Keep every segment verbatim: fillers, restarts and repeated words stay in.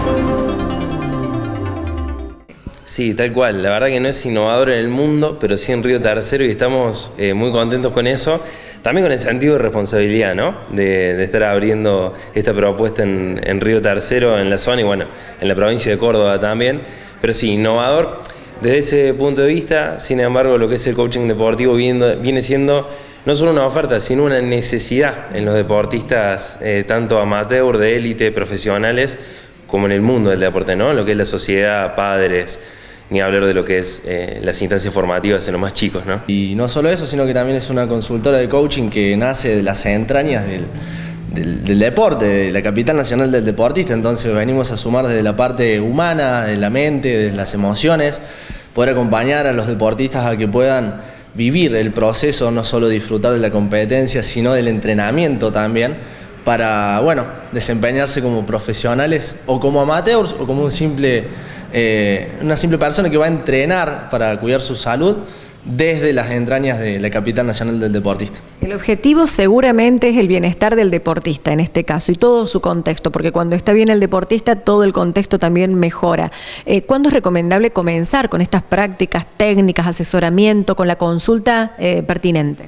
Sí, tal cual. La verdad que no es innovador en el mundo, pero sí en Río Tercero y estamos eh, muy contentos con eso. También con el sentido de responsabilidad, ¿no? De, de estar abriendo esta propuesta en, en Río Tercero, en la zona y bueno, en la provincia de Córdoba también. Pero sí, innovador desde ese punto de vista. Sin embargo, lo que es el coaching deportivo viene, viene siendo no solo una oferta, sino una necesidad en los deportistas, eh, tanto amateur, de élite, profesionales, como en el mundo del deporte, ¿no? Lo que es la sociedad, padres, ni hablar de lo que es eh, las instancias formativas en los más chicos, ¿no? Y no solo eso, sino que también es una consultora de coaching que nace de las entrañas del, del, del deporte, de la capital nacional del deportista. Entonces venimos a sumar desde la parte humana, de la mente, de las emociones, poder acompañar a los deportistas a que puedan vivir el proceso, no solo disfrutar de la competencia, sino del entrenamiento también, para, bueno, desempeñarse como profesionales o como amateurs o como un simple, eh, una simple persona que va a entrenar para cuidar su salud desde las entrañas de la capital nacional del deportista. El objetivo seguramente es el bienestar del deportista en este caso y todo su contexto, porque cuando está bien el deportista todo el contexto también mejora. Eh, ¿Cuándo es recomendable comenzar con estas prácticas técnicas, asesoramiento, con la consulta eh, pertinente?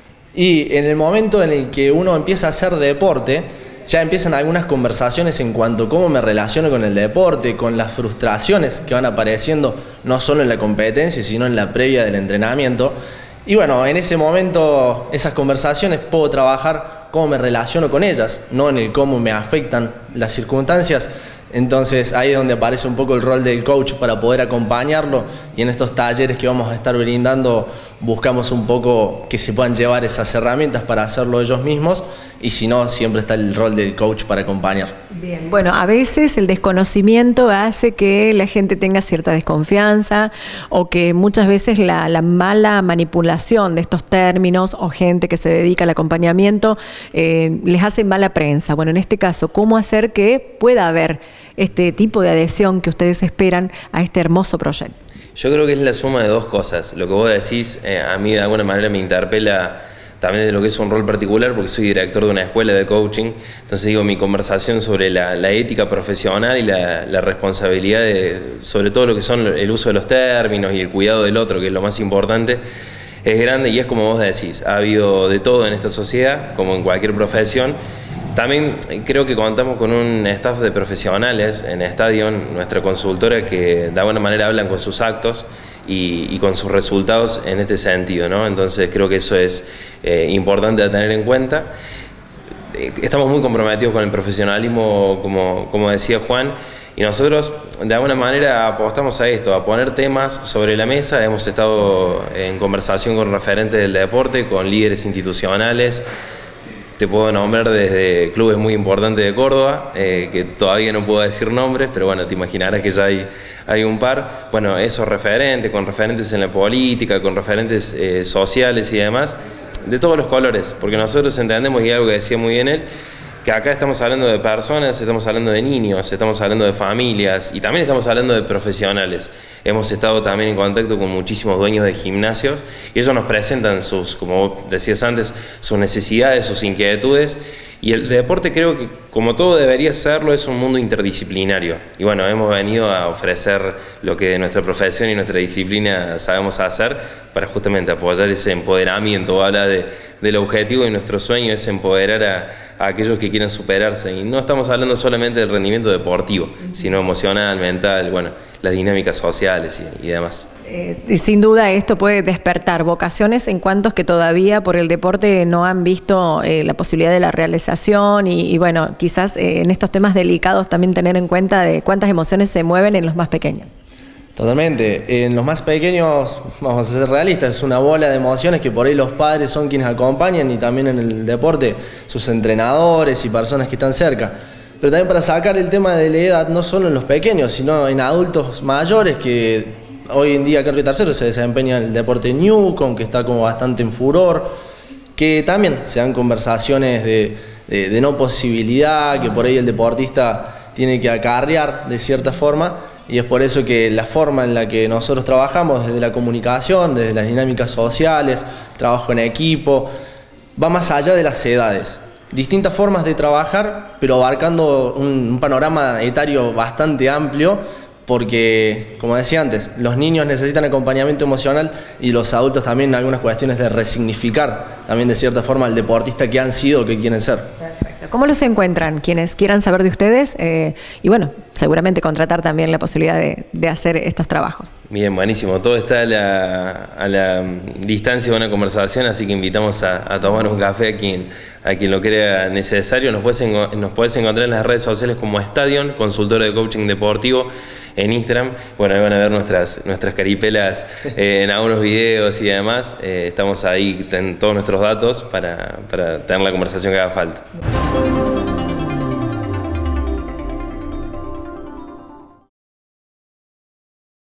Y en el momento en el que uno empieza a hacer deporte, ya empiezan algunas conversaciones en cuanto a cómo me relaciono con el deporte, con las frustraciones que van apareciendo no solo en la competencia, sino en la previa del entrenamiento. Y bueno, en ese momento, esas conversaciones puedo trabajar cómo me relaciono con ellas, no en el cómo me afectan las circunstancias. Entonces ahí es donde aparece un poco el rol del coach para poder acompañarlo, y en estos talleres que vamos a estar brindando buscamos un poco que se puedan llevar esas herramientas para hacerlo ellos mismos, y si no, siempre está el rol del coach para acompañar. Bien, bueno, a veces el desconocimiento hace que la gente tenga cierta desconfianza o que muchas veces la, la mala manipulación de estos términos o gente que se dedica al acompañamiento eh, les hace mala prensa. Bueno, en este caso, ¿cómo hacer que pueda haber este tipo de adhesión que ustedes esperan a este hermoso proyecto? Yo creo que es la suma de dos cosas. Lo que vos decís eh, a mí de alguna manera me interpela también de lo que es un rol particular, porque soy director de una escuela de coaching. Entonces digo, mi conversación sobre la, la ética profesional y la, la responsabilidad de, sobre todo lo que son el uso de los términos y el cuidado del otro, que es lo más importante, es grande, y es como vos decís, ha habido de todo en esta sociedad, como en cualquier profesión. También creo que contamos con un staff de profesionales en Stadion, nuestra consultora, que de alguna manera hablan con sus actos y, y con sus resultados en este sentido, ¿no? Entonces creo que eso es eh, importante a tener en cuenta. Eh, estamos muy comprometidos con el profesionalismo, como, como decía Juan, y nosotros de alguna manera apostamos a esto, a poner temas sobre la mesa. Hemos estado en conversación con referentes del deporte, con líderes institucionales. Te puedo nombrar desde clubes muy importantes de Córdoba, eh, que todavía no puedo decir nombres, pero bueno, te imaginarás que ya hay, hay un par. Bueno, esos referentes, con referentes en la política, con referentes eh, sociales y demás, de todos los colores, porque nosotros entendemos, y algo que decía muy bien él, que acá estamos hablando de personas, estamos hablando de niños, estamos hablando de familias y también estamos hablando de profesionales. Hemos estado también en contacto con muchísimos dueños de gimnasios y ellos nos presentan sus, como vos decías antes, sus necesidades, sus inquietudes, y el deporte, creo que como todo debería serlo, es un mundo interdisciplinario. Y bueno, hemos venido a ofrecer lo que nuestra profesión y nuestra disciplina sabemos hacer para justamente apoyar ese empoderamiento. Habla de, del objetivo de nuestro sueño, es empoderar a, a aquellos que quieran superarse. Y no estamos hablando solamente del rendimiento deportivo, sino emocional, mental, bueno, las dinámicas sociales y, y demás. Eh, y sin duda esto puede despertar vocaciones en cuantos que todavía por el deporte no han visto eh, la posibilidad de la realización y, y bueno, quizás eh, en estos temas delicados también tener en cuenta de cuántas emociones se mueven en los más pequeños. Totalmente. En los más pequeños, vamos a ser realistas, es una bola de emociones que por ahí los padres son quienes acompañan, y también en el deporte sus entrenadores y personas que están cerca. Pero también para sacar el tema de la edad, no solo en los pequeños, sino en adultos mayores, que hoy en día acá en Río Tercero se desempeña el deporte Newcom, que está como bastante en furor, que también se dan conversaciones de, de, de no posibilidad, que por ahí el deportista tiene que acarrear de cierta forma. Y es por eso que la forma en la que nosotros trabajamos, desde la comunicación, desde las dinámicas sociales, trabajo en equipo, va más allá de las edades. distintas formas de trabajar, pero abarcando un, un panorama etario bastante amplio, porque, como decía antes, los niños necesitan acompañamiento emocional y los adultos también en algunas cuestiones de resignificar también de cierta forma al deportista que han sido o que quieren ser. Perfecto. ¿Cómo los encuentran quienes quieran saber de ustedes? Eh, y bueno, seguramente contratar también la posibilidad de, de hacer estos trabajos. Bien, buenísimo. Todo está a la, a la distancia de una conversación, así que invitamos a, a tomar un café a quien, a quien lo crea necesario. Nos puedes, nos puedes encontrar en las redes sociales como Stadion, consultora de coaching deportivo, en Instagram. Bueno, ahí van a ver nuestras, nuestras caripelas eh, en algunos videos y demás. Eh, estamos ahí en todos nuestros datos para, para tener la conversación que haga falta.